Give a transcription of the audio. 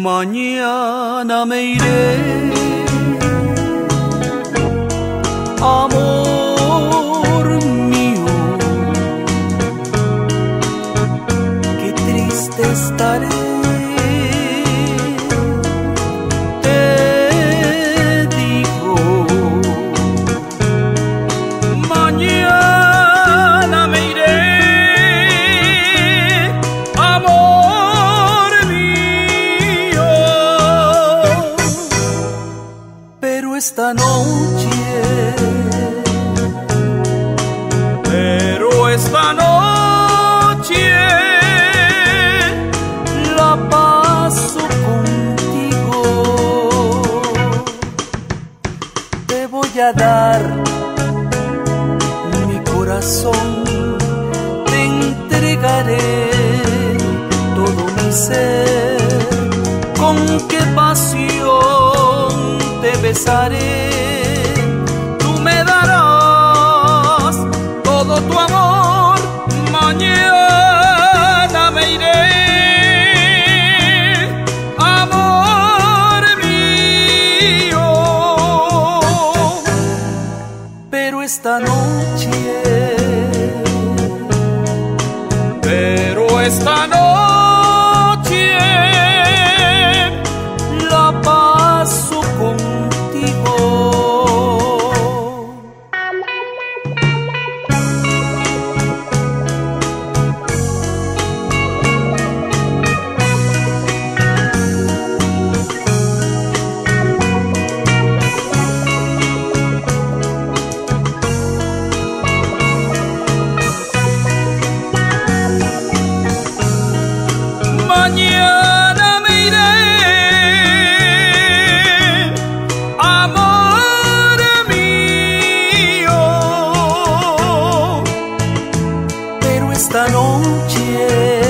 Mañana me iré, amor mío, qué triste estaré. Te digo, mañana me iré, amor mío, pero esta noche la paso contigo. Te voy a dar mi corazón, te entregaré todo mi ser. Con qué pasión te besaré, tú me darás todo tu amor. Mañana me iré, amor mío, pero esta noche la paso contigo. Mañana me iré, amor mío, pero esta noche